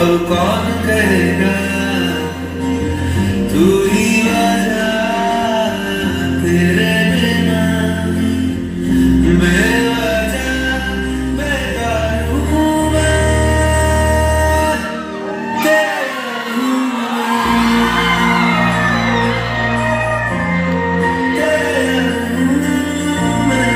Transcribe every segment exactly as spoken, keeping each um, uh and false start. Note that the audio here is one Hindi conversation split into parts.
कौन कहेगा तू ही वजह तेरे बिना बेवजह बेकार हूँ मैं तेरा हूँ मैं तेरा हूँ मैं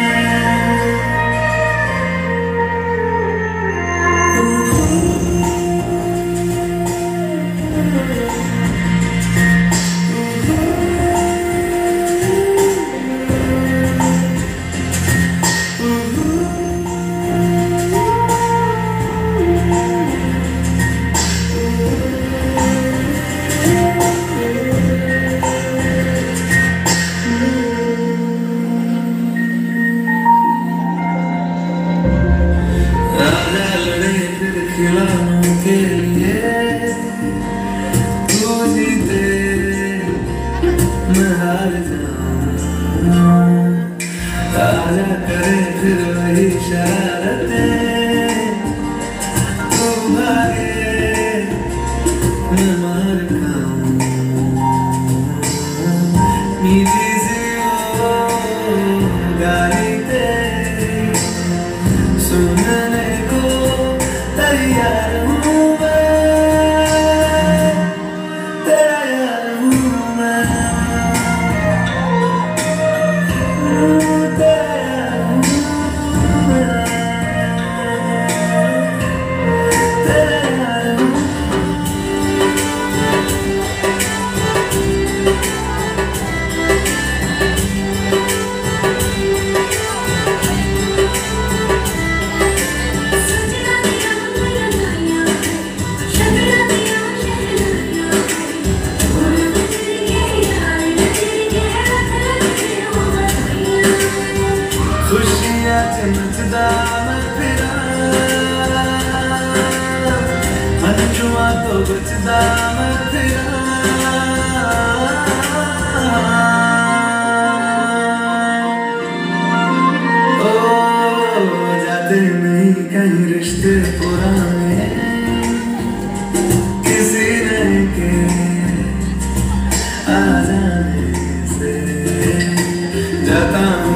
खिलाने के लिए तू जीते मैं हार जाऊं आजा करे फिर वही शरारतें तू भागे मैं मार खाऊं मीठी सी वो गाली तेरी सुनने को तैयार हूँ मैं तेरा यार हूँ मैं तेरा यार हूँ मैं तेरा यार हूँ खुशियाँ चमचदा मैं फिरा अंजुआ तो बचदा मैं फिरा ओ जाते नहीं कहीं रिश्ते पुराने किसी ने के आ जाने से जाता हूँ